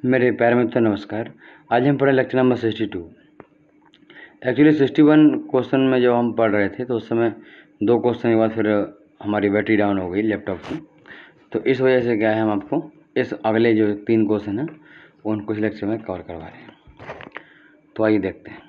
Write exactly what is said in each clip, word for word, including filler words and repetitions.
मेरे प्यारे मित्रों नमस्कार। आज हम पढ़े lecture number sixty two. Actually sixty one question में जब हम पढ़ रहे थे तो उस समय दो क्वेश्चन के बाद फिर हमारी बैटरी डाउन हो गई लैपटॉप की, तो इस वजह से क्या है हम आपको इस अगले जो तीन क्वेश्चन हैं उनको इस लेक्चर में कवर करवा रहे हैं। तो आइए देखते हैं।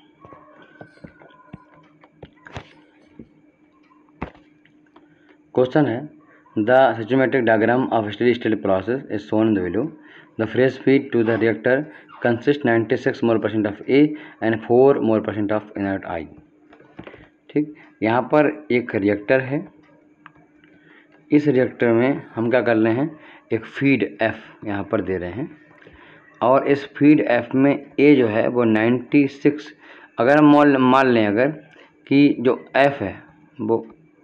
क्वेश्चन है the psychrometric diagram of steady state process is shown in the below. The fresh feed to the reactor consists ninety-six more percent of A and four more percent of inert I। ठीक, यहाँ पर एक reactor है। इस reactor में हम क्या कर रहे हैं, एक फीड F यहाँ पर दे रहे हैं और इस फीड F में A जो है वो छियानवे, अगर हम मान मान लें अगर कि जो F है वो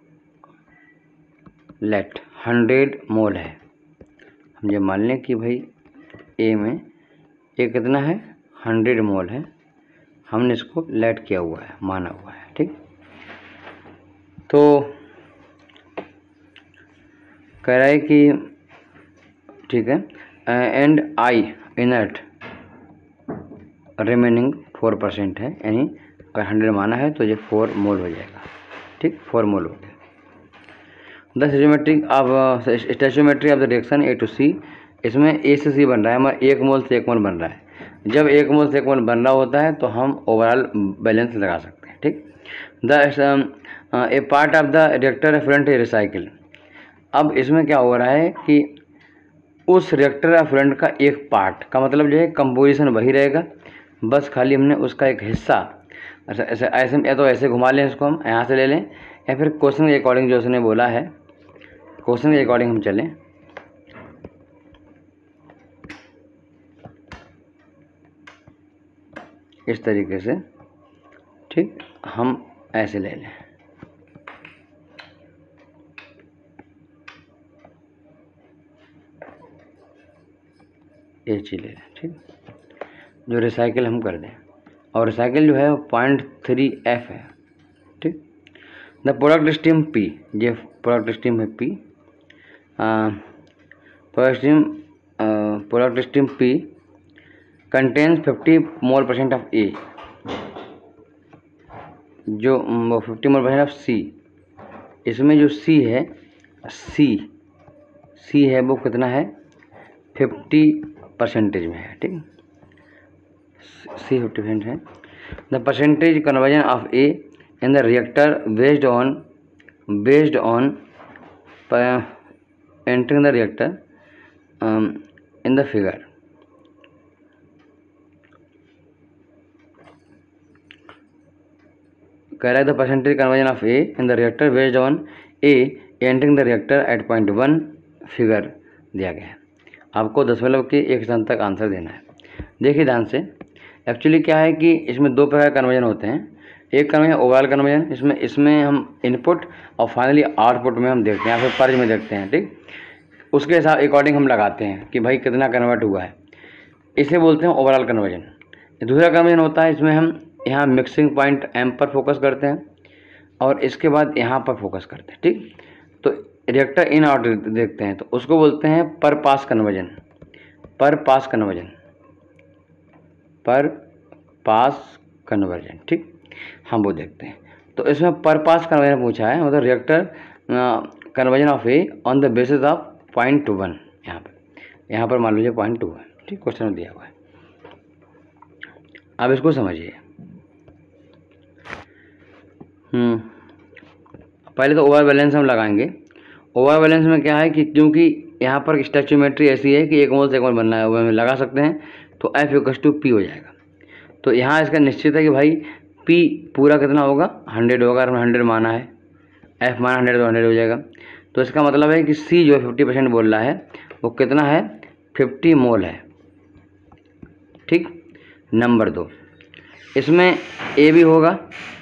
लेट हंड्रेड मोल है, हम ये मान लें कि भाई ए में ए कितना है, हंड्रेड मोल है, हमने इसको लेट किया हुआ है, माना हुआ है। ठीक, तो कह रहा है कि ठीक है and I inert remaining four percent है, यानी अगर हंड्रेड माना है तो ये फोर मोल हो जाएगा। ठीक, फोर मोल हो गया। The stoichiometric of stoichiometry of the reaction A to C, इसमें ए से सी बन रहा है, हमारा एक मोल से एक मोल बन रहा है। जब एक मोल से एक मोल बन रहा होता है तो हम ओवरऑल बैलेंस लगा सकते हैं। ठीक, the A part of the reactor effluent recycle. अब इसमें क्या हो रहा है कि उस रिएक्टर एफ्लुएंट का एक पार्ट का मतलब जो है कंपोजिशन वही रहेगा, बस खाली हमने उसका एक हिस्सा ऐसे ऐसे ऐसे या तो ऐसे घुमा लें, इसको हम यहाँ से ले लें, या फिर क्वेश्चन के अकॉर्डिंग जो उसने बोला है क्वेश्चन के अकॉर्डिंग हम चलें। इस तरीके से, ठीक, हम ऐसे ले लें, ये चीज ले लें। ठीक, जो रिसाइकिल हम कर दें, और रिसाइकिल जो है वो पॉइंट थ्री एफ है। ठीक, द प्रोडक्ट स्ट्रीम पी, ये प्रोडक्ट स्ट्रीम है P, product stream product stream P contains fifty mole percent of A, जो fifty mole percent of C. इसमें जो सी है, सी सी है वो कितना है, फिफ्टी परसेंटेज में है। ठीक, सी फिफ्टी परसेंट है। The percentage conversion of A in the reactor based on based on entering the reactor in the figure. कह रहा है the percentage conversion of A in the reactor based on A entering the reactor at point one figure दिया गया है। आपको दशमलव के एक स्थान तक आंसर देना है। देखिए ध्यान से, एक्चुअली क्या है कि इसमें दो प्रकार कन्वर्जन होते हैं। एक कन्वर्जन ओवरऑल कन्वर्जन, इसमें इसमें हम इनपुट और फाइनली आउटपुट में हम देखते हैं, या फिर पर्ज में देखते हैं। ठीक, उसके हिसाब अकॉर्डिंग हम लगाते हैं कि भाई कितना कन्वर्ट हुआ है, इसे बोलते हैं ओवरऑल कन्वर्जन। दूसरा कन्वर्जन होता है, इसमें हम यहाँ मिक्सिंग पॉइंट एम पर फोकस करते हैं और इसके बाद यहाँ पर फोकस करते हैं। ठीक, तो रिएक्टर इन आउट देखते हैं तो उसको बोलते हैं पर पास कन्वर्जन, पर पास कन्वर्जन, पर पास कन्वर्जन। ठीक, हम वो देखते हैं। तो इसमें पर पास कन्वर्जन पूछा है, मतलब reactor conversion of A on the basis of point two one. यहाँ पर यहाँ पर मान लीजिए पॉइंट टू वन। ठीक, क्वेश्चन में दिया हुआ है। अब इसको समझिए। हम्म पहले तो ओवर बैलेंस हम लगाएंगे। ओवर बैलेंस में क्या है कि क्योंकि यहाँ पर स्टोइचियोमेट्री ऐसी है कि एक मोल से एक मोल बनना है, वो हम लगा सकते हैं, तो एफ इक्वल्स टू पी हो जाएगा। तो यहाँ इसका निश्चित है कि भाई पी पूरा कितना होगा, हंड्रेड होगा। अगर हंड्रेड माना है, एफ माना हंड्रेड तो हंड्रेड हो जाएगा। तो इसका मतलब है कि सी जो फिफ्टी परसेंट बोल रहा है वो कितना है, फिफ्टी मोल है। ठीक, नंबर दो, इसमें ए भी होगा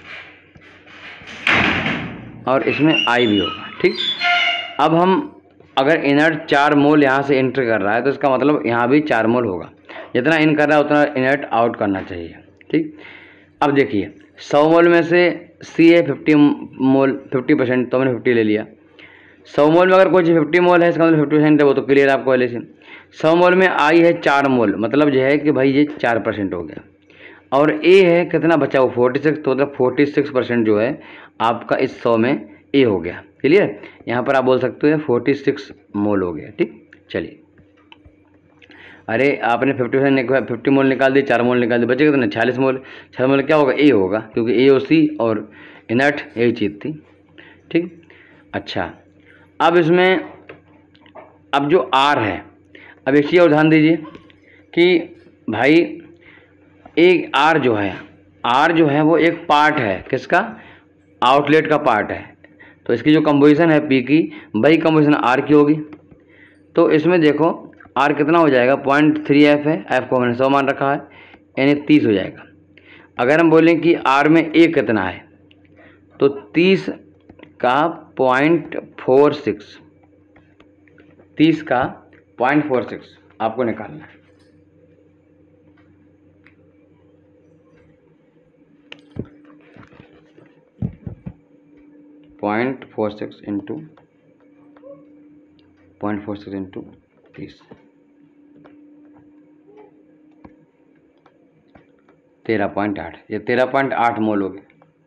और इसमें आई भी होगा। ठीक, अब हम अगर इनर्ट चार मोल यहाँ से एंटर कर रहा है तो इसका मतलब यहाँ भी चार मोल होगा। जितना इन कर रहा है उतना इनर्ट आउट करना चाहिए। ठीक, अब देखिए सौ मोल में से सी है फिफ्टी मोल, फिफ्टी परसेंट, तो मैंने फिफ्टी ले लिया। सौ मोल में अगर कोई फिफ्टी मोल है इसका मतलब फिफ्टी परसेंट है, वो तो क्लियर आपको पहले से। सौ मोल में आई है चार मोल, मतलब जो है कि भाई ये चार परसेंट हो गया। और ए है कितना बचा वो फोर्टी सिक्स, तो मतलब फोर्टी सिक्स परसेंट जो है आपका इस सौ में ए हो गया। क्लियर, यहाँ पर आप बोल सकते हो फोर्टी सिक्स मोल हो गया। ठीक, चलिए, अरे आपने फिफ्टी परसेंट फिफ्टी मोल निकाल दी, चार मोल निकाल दी, बचे कितने छियालीस मोल। छियालीस मोल क्या होगा, ए होगा, क्योंकि ए ओ सी और इनर्ट यही चीज़ थी। ठीक, अच्छा, अब इसमें अब जो आर है, अब एक चीज़ और ध्यान दीजिए कि भाई एक आर जो है, आर जो है वो एक पार्ट है, किसका, आउटलेट का पार्ट है। तो इसकी जो कंपोजिशन है पी की, वही कंपोजिशन आर की होगी। तो इसमें देखो आर कितना हो जाएगा, पॉइंट थ्री एफ है, एफ को हमने सौ मान रखा है, यानी तीस हो जाएगा। अगर हम बोलें कि आर में ए कितना है, तो तीस का पॉइंट फोर सिक्स, तीस का पॉइंट फोर सिक्स आपको निकालना है। Point four six into point four six into तीस, तेरह पॉइंट आठ, ये तेरह पॉइंट आठ मोल हो गए।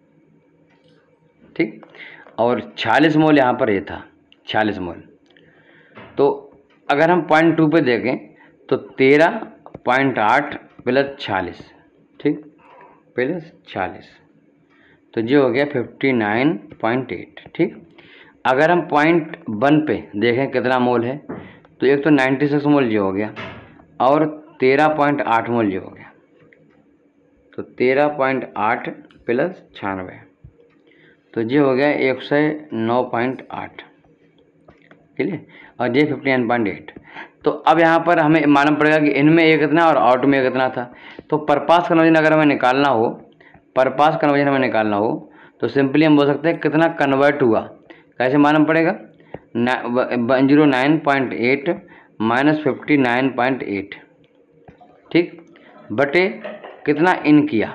ठीक, और छियालीस मोल यहाँ पर ये था, छियालीस मोल। तो अगर हम पॉइंट टू पे देखें तो तेरह पॉइंट आठ प्लस छियालीस, ठीक, प्लस छियालीस, तो ये हो गया फिफ्टी नाइन पॉइंट एट। ठीक, अगर हम पॉइंट वन पे देखें कितना मोल है, तो एक तो नाइन्टी सिक्स मोल ये हो गया, और तेरह पॉइंट आठ मोल ये हो गया, तो तेरह पॉइंट आठ प्लस छियानवे, तो ये हो गया एक सौ नौ पॉइंट आठ। ठीक है, और ये फिफ्टी नाइन पॉइंट एट। तो अब यहाँ पर हमें मालूम पड़ेगा कि इनमें एक कितना और आउट में कितना था। तो परपास कन्वर्जन अगर हमें निकालना हो, परपास कन्वर्जन हमें निकालना हो तो सिंपली हम बोल सकते हैं कितना कन्वर्ट हुआ। कैसे मालूम पड़ेगा, one zero nine point eight minus fifty nine point eight, ठीक, बटे कितना इन किया,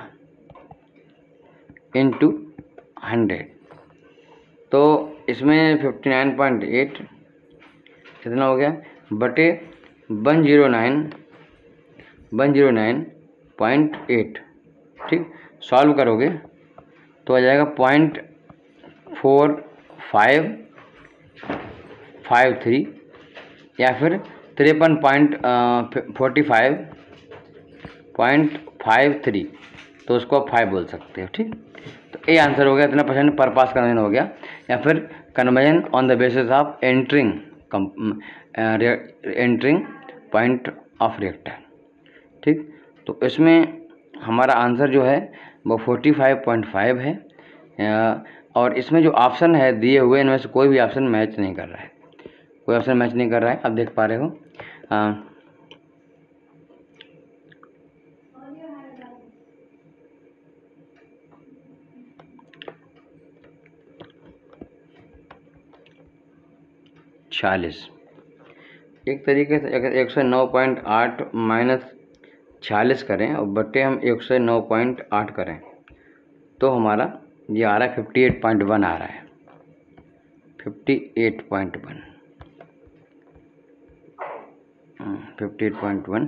इंटू हंड्रेड। तो इसमें फिफ्टी नाइन पॉइंट एट कितना हो गया, बटे one zero nine one zero nine point eight. ठीक, सॉल्व करोगे तो आ जाएगा point four five five three, या फिर तिरपन point forty five point five three, तो उसको आप फाइव बोल सकते हो। ठीक, तो ये आंसर हो गया, इतना परसेंट पर पास कन्वर्जन हो गया, या फिर conversion on the basis of entering entering point of reactor. ठीक, तो इसमें हमारा आंसर जो है वो फोर्टी फाइव पॉइंट फाइव है, और इसमें जो ऑप्शन है दिए हुए इनमें से कोई भी ऑप्शन मैच नहीं कर रहा है, कोई ऑप्शन मैच नहीं कर रहा है। आप देख पा रहे हो, आ, छियालीस, एक तरीके से अगर एक सौ नौ पॉइंट आठ माइनस छियालीस करें और बटे हम एक सौ नौ पॉइंट आठ करें, तो हमारा ये आ रहा है फिफ्टी एट पॉइंट वन आ रहा है, fifty eight point one, fifty eight point one.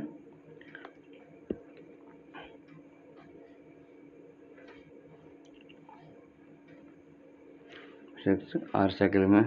Six R cycle में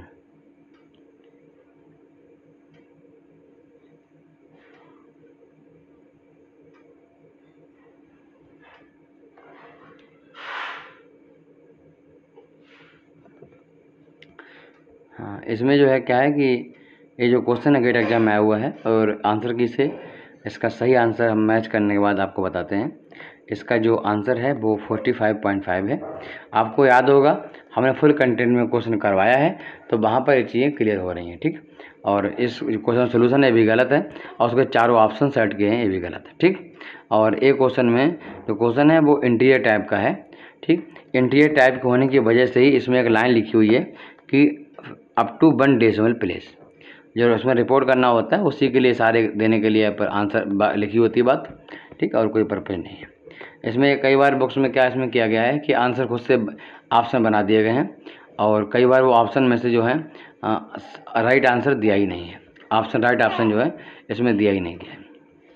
हाँ, इसमें जो है क्या है कि ये जो क्वेश्चन है गेट एग्जाम में आया हुआ है, और आंसर की से इसका सही आंसर हम मैच करने के बाद आपको बताते हैं। इसका जो आंसर है वो फोर्टी फाइव पॉइंट फाइव है। आपको याद होगा हमने फुल कंटेंट में क्वेश्चन करवाया है, तो वहाँ पर ये चीज़ें क्लियर हो रही हैं। ठीक, और इस क्वेश्चन सोल्यूशन ये भी गलत है, और उसके चारों ऑप्शन सेट किए हैं, ये भी गलत है। ठीक, और एक क्वेश्चन में जो क्वेश्चन है वो इंटीरियर टाइप का है। ठीक, इंटीरियर टाइप के होने की वजह से ही इसमें एक लाइन लिखी हुई है कि up to one decimal place, जो उसमें रिपोर्ट करना होता है उसी के लिए सारे देने के लिए पर आंसर लिखी होती है बात। ठीक, और कोई पर्पज नहीं है इसमें। कई बार बुक्स में क्या इसमें किया गया है कि आंसर खुद से ऑप्शन बना दिए गए हैं, और कई बार वो ऑप्शन में से जो है राइट आंसर दिया ही नहीं है। ऑप्शन राइट ऑप्शन जो है इसमें दिया ही नहीं गया है।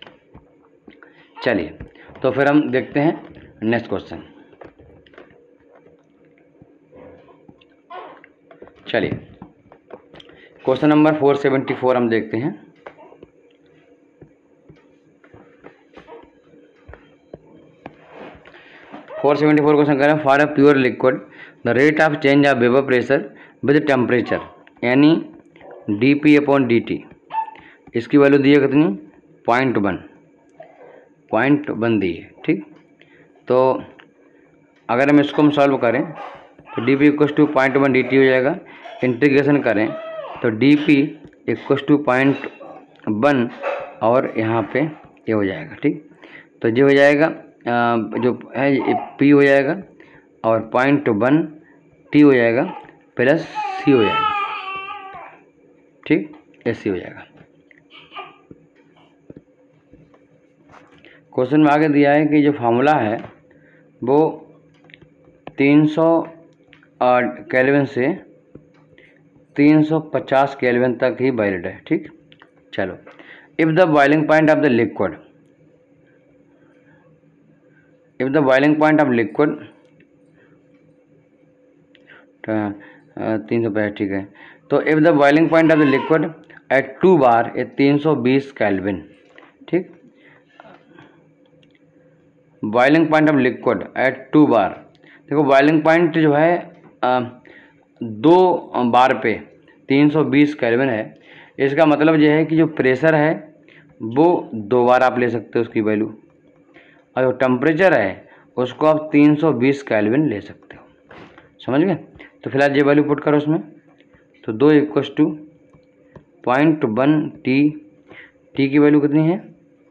चलिए तो फिर हम देखते हैं नेक्स्ट क्वेश्चन। चलिए question number four seventy four हम देखते हैं। फोर सेवेंटी फोर क्वेश्चन करें, for a pure liquid the rate of change of vapour pressure with temperature यानी D P upon D T, इसकी वैल्यू दी है कितनी, पॉइंट वन पॉइंट वन दी है। ठीक, तो अगर हम इसको हम सॉल्व करें तो D P equals to point one D T हो जाएगा। इंटीग्रेशन करें तो D P equals to point one और यहाँ पे ये हो जाएगा। ठीक, तो जो हो जाएगा आ, जो है ये पी हो जाएगा और पॉइंट वन टी हो जाएगा प्लस सी हो जाएगा। ठीक, ऐसे हो जाएगा। क्वेश्चन में आगे दिया है कि जो फार्मूला है वो तीन सौ केल्विन से तीन सौ पचास केल्विन तक ही वैलिड है। ठीक, चलो, if the boiling point of the liquid if the boiling point of liquid तीन सौ पचास, ठीक है, तो if the boiling point of the liquid at two bar a तीन सौ बीस केल्विन। ठीक, boiling point of liquid at two bar, देखो बॉइलिंग पॉइंट जो है आ, दो बार पे तीन सौ बीस केल्विन है। इसका मतलब यह है कि जो प्रेशर है वो दो बार आप ले सकते हो उसकी वैल्यू, और जो टेम्परेचर है उसको आप तीन सौ बीस केल्विन ले सकते हो। समझ गए? तो फिलहाल ये वैल्यू पुट करो उसमें, तो दो equals to point one T, T की वैल्यू कितनी है,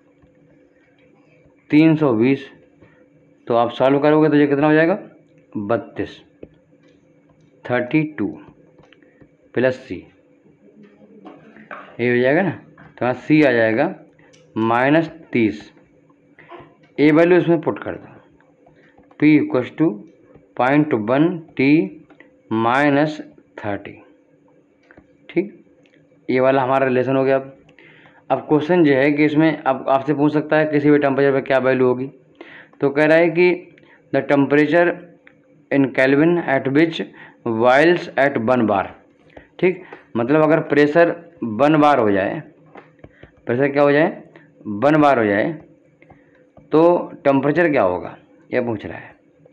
तीन सौ बीस, तो आप सॉल्व करोगे तो ये कितना हो जाएगा, बत्तीस, थर्टी टू प्लस सी, ये हो जाएगा ना, तो यहाँ सी आ जाएगा माइनस तीस। ए वैल्यू इसमें पुट कर दो, P equals to point one T minus thirty. ठीक, ये वाला हमारा रिलेशन हो गया। अब अब क्वेश्चन जो है कि इसमें अब आपसे पूछ सकता है किसी भी टेम्परेचर पर क्या वैल्यू होगी, तो कह रहा है कि the temperature in kelvin at which boils at one bar. ठीक, मतलब अगर प्रेशर वन बार हो जाए, प्रेशर क्या हो जाए, वन बार हो जाए, तो टेम्परेचर क्या होगा ये पूछ रहा है।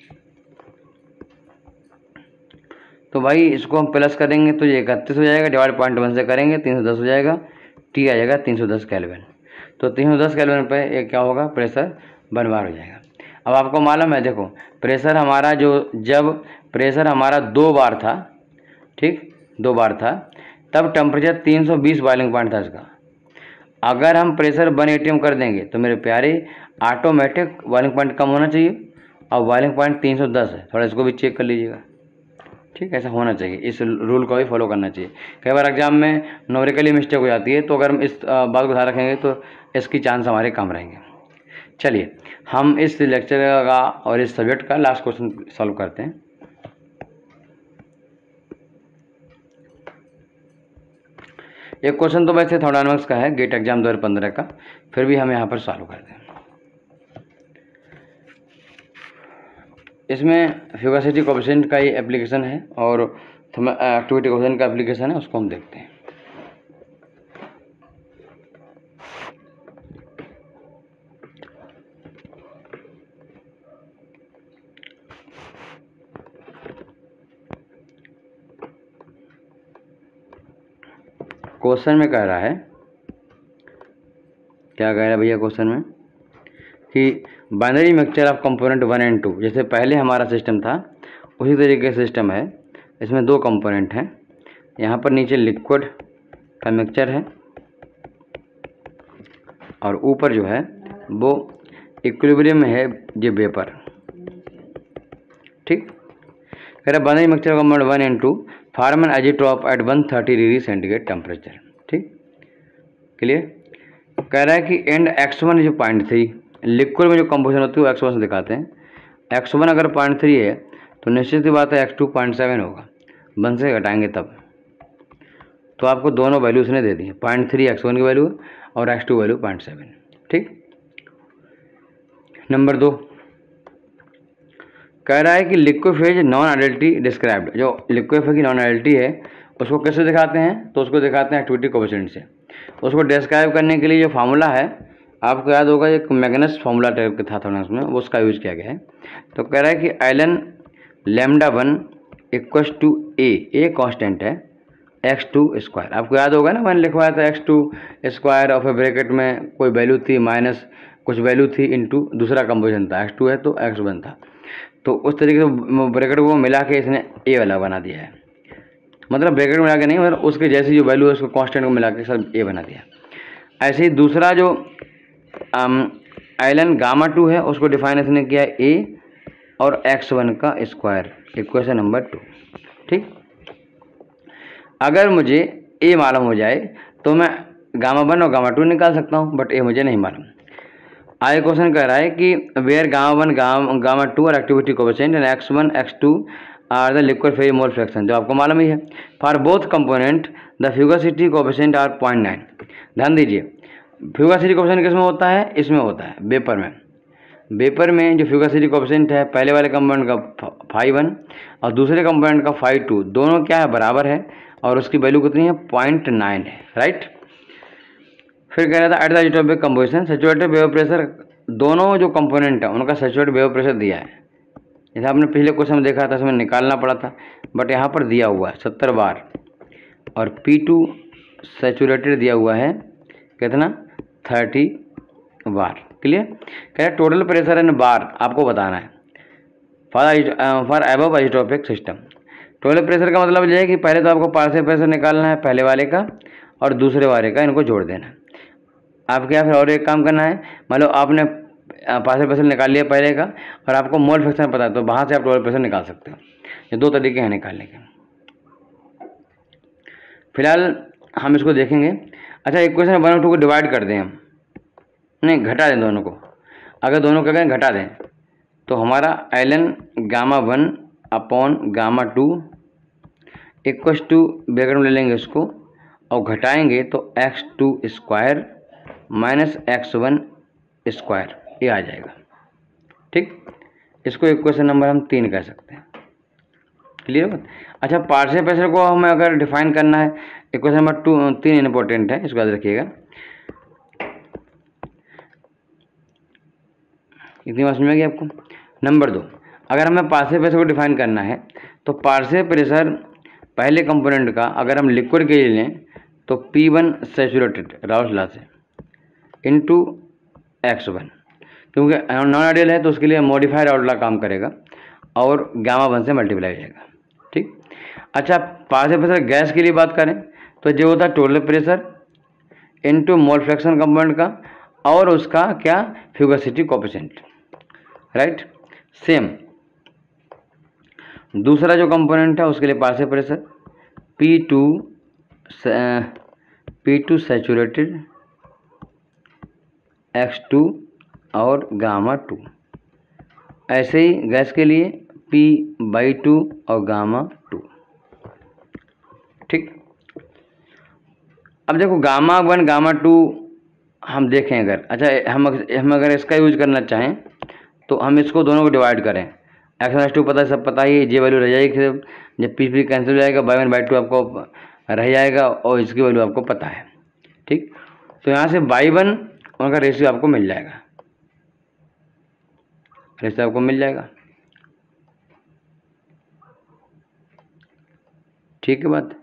तो भाई इसको हम प्लस करेंगे तो ये इकतीस हो जाएगा, डिवाइड पॉइंट वन से करेंगे तीन सौ दस हो जाएगा, टी आ जाएगा तीन सौ दस केल्विन। तो तीन सौ दस केल्विन पे ये क्या होगा, प्रेशर वन बार हो जाएगा। अब आपको मालूम है, देखो प्रेशर हमारा जो, जब प्रेशर हमारा दो बार था, ठीक, दो बार था, तब टेम्परेचर तीन सौ बीस बॉइलिंग पॉइंट था इसका। अगर हम प्रेशर वन एटी में कर देंगे तो मेरे प्यारे ऑटोमेटिक बॉइलिंग पॉइंट कम होना चाहिए, और बॉइलिंग पॉइंट तीन सौ दस है, थोड़ा इसको भी चेक कर लीजिएगा। ठीक, ऐसा होना चाहिए, इस रूल को भी फॉलो करना चाहिए। कई बार एग्जाम में न्यूमेरिकली मिस्टेक हो जाती है, तो अगर हम इस बात को ध्यान रखेंगे तो इसकी चांस हमारे कम रहेंगे। चलिए हम इस लेक्चर का और इस सब्जेक्ट का लास्ट क्वेश्चन सॉल्व करते हैं। एक क्वेश्चन तो वैसे थर्मोडायनामिक्स का है, गेट एग्जाम दो हज़ार पंद्रह का, फिर भी हम यहाँ पर सॉल्व करते हैं। इसमें फ्यूगासिटी कोएफिशिएंट का ये एप्लीकेशन है और एक्टिविटी कोएफिशिएंट का एप्लीकेशन है, उसको हम देखते हैं। क्वेश्चन में कह रहा है, क्या कह रहा है भैया क्वेश्चन में, कि binary mixture of component one and two, जैसे पहले हमारा सिस्टम था उसी तरीके से सिस्टम है। इसमें दो कंपोनेंट हैं, यहाँ पर नीचे लिक्विड का मिक्सचर है और ऊपर जो है वो इक्विलिब्रियम में है ये वेपर। ठीक, कह रहा binary mixture of component one and two form an isotope at one thirty degree centigrade temperature. ठीक, क्लियर। कह रहा है कि एंड एक्स वन जो पॉइंट थ्री, लिक्विड में जो कंपोजिशन होती है वो एक्स वन से दिखाते हैं। एक्स वन अगर पॉइंट थ्री है तो निश्चित सी बात है एक्स टू पॉइंट सेवन होगा, वन से घटाएंगे तब। तो आपको दोनों वैल्यू उसने दे दी है, पॉइंट थ्री एक्स वन की वैल्यू और X two value point seven. ठीक। नंबर दो कह रहा है कि लिक्विफेज नॉन आइडेंटिटी डिस्क्राइब्ड। जो लिक्विफेज की नॉन आइडेंटिटी है उसको कैसे दिखाते हैं, तो उसको दिखाते हैं एक्टिविटी कोएफिशिएंट से। उसको डिस्क्राइब करने के लिए जो फार्मूला है आपको याद होगा, एक मैग्नस फार्मूला टाइप का था थोड़ा उसमें, वो उसका यूज किया गया है। तो कह रहा है कि ln lambda one equals to A, A constant है, एक्स टू स्क्वायर। आपको याद होगा ना, मैंने लिखवाया था एक्स टू स्क्वायर और फिर ब्रैकेट में कोई वैल्यू थी माइनस कुछ वैल्यू थी इनटू दूसरा कंपोजिशन था, एक्स टू है तो एक्स वन था। तो उस तरीके से ब्रैकेट को मिला के इसने ए वाला बना दिया है, मतलब ब्रैकेट मिला के नहीं, मतलब उसके जैसी जो वैल्यू है उसको कांस्टेंट को मिला के सब ए बना दिया। ऐसे ही दूसरा जो आइलन गामा टू है उसको डिफाइन इसने किया ए और एक्स वन का स्क्वायर, इक्वेशन नंबर टू। ठीक। अगर मुझे ए मालूम हो जाए तो मैं गामा वन और गामा टू निकाल सकता हूँ, बट ए मुझे नहीं मालूम। आगे क्वेश्चन कह रहा है कि where gamma one gamma gamma two और activity coefficient and X one X two are the liquid phase mole fraction, जो आपको मालूम ही है। For both component the fugacity coefficient are point nine. ध्यान दीजिए, फ्यूगोसिटी कोएफिशिएंट किसमें होता है, इसमें होता है वेपर में। वेपर में जो फ्यूगोसिटी कोएफिशिएंट है पहले वाले कंपोनेंट का फाइव वन और दूसरे कंपोनेंट का फाइव टू, दोनों क्या है बराबर है और उसकी वैल्यू कितनी है, पॉइंट नाइन है। राइट। फिर कह रहा था at the isotopic composition saturated vapour pressure, दोनों जो कंपोनेंट है उनका सैचुरेटेड वेपर प्रेशर दिया है। जैसे आपने पिछले क्वेश्चन में देखा था उसमें निकालना पड़ा था, बट यहाँ पर दिया हुआ है सत्तर बार और पी टू सैचुरेटेड दिया हुआ है कितना, थर्टी बार। क्लियर। कह रहा टोटल प्रेशर इन बार आपको बताना है for for above isotopic system. Total pressure का मतलब ये है कि पहले तो आपको पार्शियल प्रेशर निकालना है पहले वाले का और दूसरे वाले का, इनको जोड़ देना है। आप क्या फिर और एक काम करना है, मान लो आपने पार्शियल प्रेशर निकाल लिया पहले का और आपको मोल फ्रैक्शन पता है तो वहाँ से आप टोटल प्रेशर निकाल सकते हो। ये दो तरीके हैं निकालने के। फिलहाल हम इसको देखेंगे। अच्छा, इक्वेशन वन और टू को डिवाइड कर दें हम, नहीं घटा दें दोनों को। अगर दोनों क्या करें घटा दें तो हमारा ln gamma one upon gamma two equals to bracket में ले लेंगे इसको और घटाएंगे तो X two square minus X one square, ये आ जाएगा। ठीक। इसको इक्वेशन नंबर हम तीन कह सकते हैं। क्लियर हो। अच्छा, पार्शियल प्रेशर को हमें अगर डिफाइन करना है, इक्वेशन नंबर टू तीन इंपॉर्टेंट है, इसको याद रखिएगा। इतनी बात समझ में आ गई आपको। नंबर दो, अगर हमें पार्शियल प्रेशर को डिफाइन करना है तो पार्शियल प्रेशर पहले कंपोनेंट का अगर हम लिक्विड के लिए लें तो P one saturated Raoult's law से इंटू एक्स वन, क्योंकि नॉन आइडियल है तो उसके लिए मॉडिफाइड राउस लॉ काम करेगा और गामा वन से मल्टीप्लाई हो जाएगा। ठीक। अच्छा, पार्शियल प्रेशर गैस के लिए बात करें तो जो होता है total pressure into mole fraction component का और उसका क्या, फ्यूगोसिटी कोएफिशिएंट। राइट। सेम दूसरा जो कंपोनेंट है उसके लिए partial pressure P two P two saturated X two और गामा टू। ऐसे ही गैस के लिए पी बाई टू और गामा टू। ठीक। अब देखो गामा वन गामा टू हम देखें अगर, अच्छा हम हम अगर इसका यूज करना चाहें तो हम इसको दोनों को डिवाइड करें। एक्स वन एक्स टू पता है, सब पता ही, जे वैल्यू रह जाएगी, जब पी पी कैंसिल हो जाएगा, बाई वन बाई टू आपको रह जाएगा और इसकी वैल्यू आपको पता है। ठीक। तो यहाँ से बाई वन उनका रेशियो आपको मिल जाएगा, रेशियो आपको मिल जाएगा। ठीक है बात।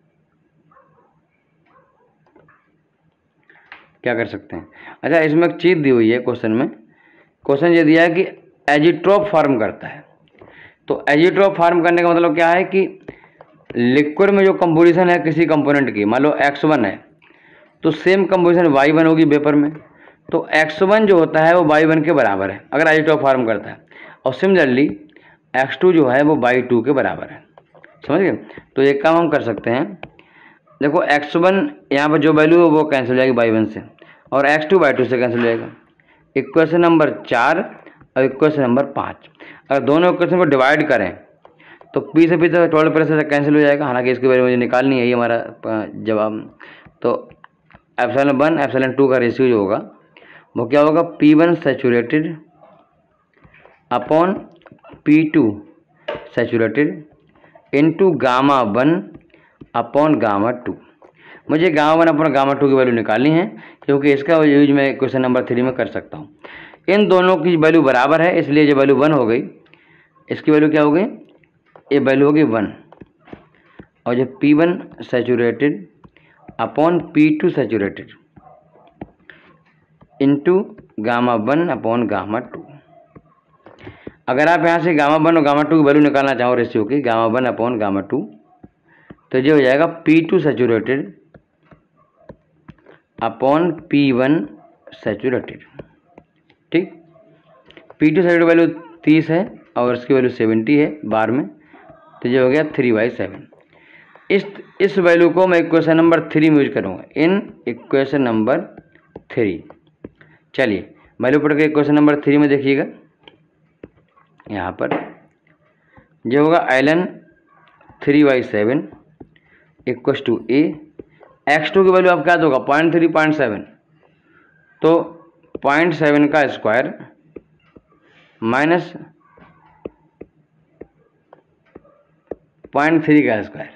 क्या कर सकते हैं। अच्छा, इसमें एक चीज़ दी हुई है क्वेश्चन में, क्वेश्चन ये दिया है कि एजिट्रोप फॉर्म करता है। तो एजिट्रोप फॉर्म करने का मतलब क्या है कि लिक्विड में जो कंपोजिशन है किसी कंपोनेंट की, मान लो एक्स वन है तो सेम कंपोजिशन वाई वन होगी वेपर में, तो एक्स वन जो होता है वो वाई वन के बराबर है अगर एजिट्रोप फॉर्म करता है, और सिमिलरली एक्स टू जो है वो वाई टू के बराबर है। समझ गए। तो एक काम हम कर सकते हैं, देखो एक्स वन यहाँ पर जो वैल्यू है वो कैंसिल हो जाएगी वाई वन से और एक्स टू वाई टू से कैंसिल हो जाएगा। इक्वेशन नंबर चार और इक्वेशन नंबर पाँच, अगर दोनों इक्वेशन को डिवाइड करें तो पी से पी तो टोटल प्रेशर से कैंसिल हो जाएगा, हालांकि इसकी वैल्यू मुझे निकालनी है, ये हमारा जवाब। तो एप्सिलॉन वन एप्सिलॉन टू का रेशियो जो होगा वो क्या होगा, P one saturated upon P two saturated into gamma one upon gamma two. मुझे gamma one upon gamma two की वैल्यू निकालनी है, क्योंकि इसका यूज मैं क्वेश्चन नंबर थ्री में कर सकता हूँ। इन दोनों की वैल्यू बराबर है, इसलिए जो वैल्यू वन हो गई, इसकी वैल्यू क्या हो गई, ये वैल्यू होगी वन। और जो P one saturated upon P two saturated into gamma one upon gamma two. अगर आप यहाँ से गामा वन और गामा टू की वैल्यू निकालना चाहो रेशियो की, gamma one upon gamma two, तो ये हो जाएगा P two saturated upon P one saturated. ठीक, पी टू सैचुरेटेड वैल्यू तीस है और इसकी वैल्यू सेवेंटी है बार में, तो ये हो गया थ्री बाई सेवन। इस इस वैल्यू को मैं इक्वेशन नंबर थ्री में यूज करूँगा, इन इक्वेशन नंबर थ्री। चलिए वैल्यू पढ़ के इक्वेशन नंबर थ्री में देखिएगा, यहाँ पर जो होगा ln three by seven equals to A, X two की वैल्यू आप क्या दोगा, पॉइंट थ्री पॉइंट सेवन, तो पॉइंट सेवन का स्क्वायर माइनस पॉइंट थ्री का स्क्वायर।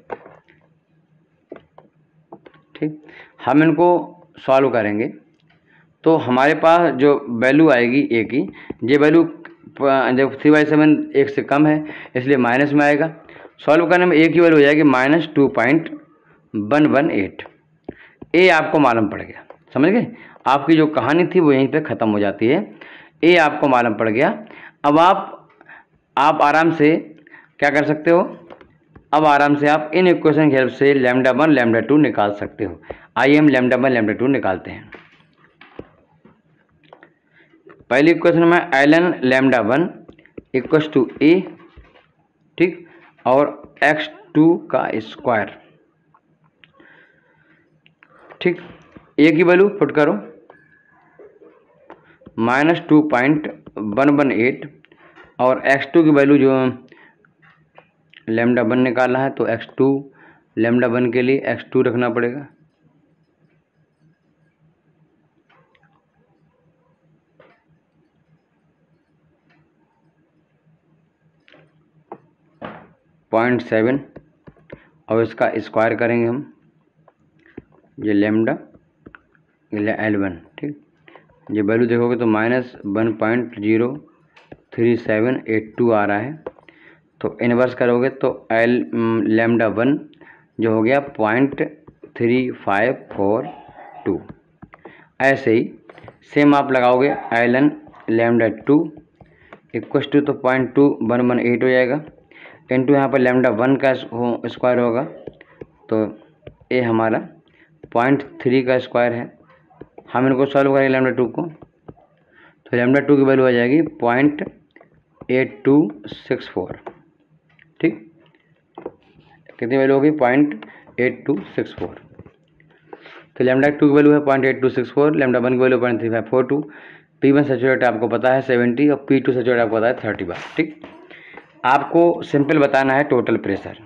ठीक, हम इनको सॉल्व करेंगे तो हमारे पास जो वैल्यू आएगी ए की, ये वैल्यू जब थ्री बाई सेवन एक से कम है इसलिए माइनस में आएगा। सॉल्व करने में ए की वैल्यू हो जाएगी minus two point one one eight. A आपको मालूम पड़ गया, समझ गए, आपकी जो कहानी थी वो यहीं पे ख़त्म हो जाती है। ए आपको मालूम पड़ गया। अब आप आप आराम से क्या कर सकते हो, अब आराम से आप इन इक्वेशन की हेल्प से लैम्डा वन लैम्डा टू निकाल सकते हो। आइए हम लैम्डा वन लैम्डा टू निकालते हैं। पहली इक्वेशन में ln lambda one equals to A, ठीक, और एक्स टू का स्क्वायर। ठीक, ए की वैल्यू पुट करो minus two point one one eight, और एक्स टू की वैल्यू जो लैम्डा वन निकालना है तो एक्स टू लैम्डा वन के लिए एक्स टू रखना पड़ेगा। पॉइंट सेवन और इसका स्क्वायर करेंगे हम, ये लैम्डा एल वन। ठीक, ये वैल्यू देखोगे तो minus one point zero three seven eight two आ रहा है, तो इन्वर्स करोगे तो एल लैम्डा वन जो हो गया point three five four two. ऐसे ही सेम आप लगाओगे ln lambda two equals to, तो point two one one eight हो जाएगा, इंटू यहाँ पर लैम्डा वन का स्क्वायर होगा, तो ये हमारा पॉइंट थ्री का स्क्वायर है। हम इनको सॉल्व करेंगे लैम्डा टू को, तो लैम्डा टू की वैल्यू आ जाएगी point eight two six four. ठीक, कितनी वैल्यू होगी, point eight two six four. तो लैम्डा टू की वैल्यू है point eight two six four, lambda one की value point three five four two, P one saturate आपको पता है सेवेंटी और पी टू सैचुरेट आपको पता है थर्टी बार। ठीक, आपको सिंपल बताना है टोटल प्रेशर।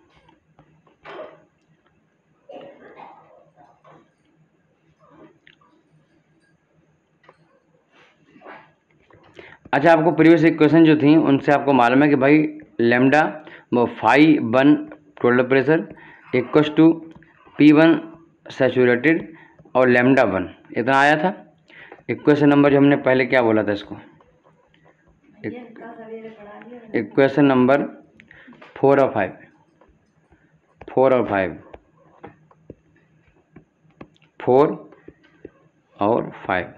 अच्छा, आपको प्रीवियस इक्वेशन जो थी उनसे आपको मालूम है कि भाई लैम्डा वो five one total pressure equals to P one saturated और लैम्डा वन इतना आया था। इक्वेशन नंबर जो हमने पहले क्या बोला था इसको, इक्वेशन नंबर फोर और फाइव, फोर और फाइव, फोर और फाइव,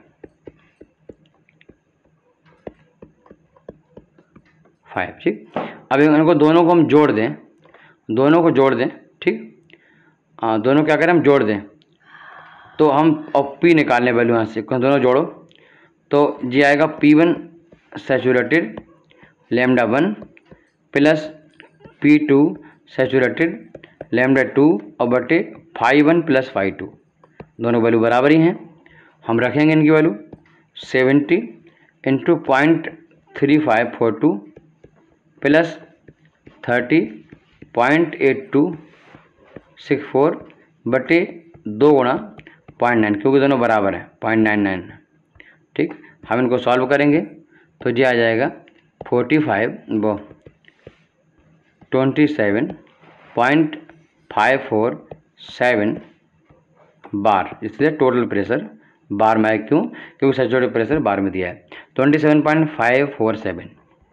फाइव। ठीक, अब इनको दोनों को हम जोड़ दें, दोनों को जोड़ दें। ठीक, हाँ, दोनों क्या करें हम जोड़ दें, तो हम और पी निकालने वैल्यू यहाँ से दोनों जोड़ो, तो जी आएगा P one saturated lambda one plus P two saturated lambda two और बटे five one plus five two, दोनों वैल्यू बराबर ही हैं। हम रखेंगे इनकी value seventy into point three five four two plus thirty point eight two six four बटे दो गुणा पॉइंट नाइन, क्योंकि दोनों बराबर है पॉइंट नाइन नाइन। ठीक, हम इनको सॉल्व करेंगे तो ये आ जाएगा फोर्टी फाइव वो twenty seven point five four seven bar, इसलिए टोटल प्रेशर बार में है। क्यों? क्योंकि सैचुरेटेड प्रेशर बार में दिया है twenty seven point five four seven.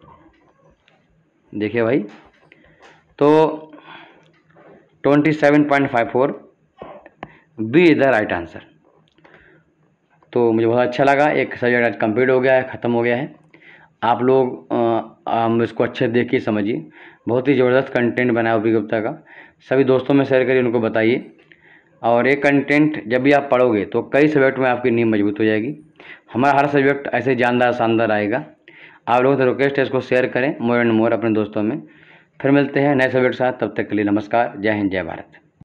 देखिए भाई, तो twenty seven point five four B is the right answer. तो मुझे बहुत अच्छा लगा, एक सब्जेक्ट आज कंप्लीट हो गया है, ख़त्म हो गया है। आप लोग हम इसको अच्छे देखिए, समझिए, बहुत ही ज़बरदस्त कंटेंट बनाया ओपी गुप्ता का। सभी दोस्तों में शेयर करिए, उनको बताइए। और ये कंटेंट जब भी आप पढ़ोगे तो कई सब्जेक्ट में आपकी नींव मजबूत हो जाएगी। हमारा हर सब्जेक्ट ऐसे जानदार शानदार आएगा। आप लोगों से रिक्वेस्ट है इसको शेयर करें मोर एंड मोर अपने दोस्तों में। फिर मिलते हैं नए सब्जेक्ट के साथ, तब तक के लिए नमस्कार, जय हिंद, जय भारत।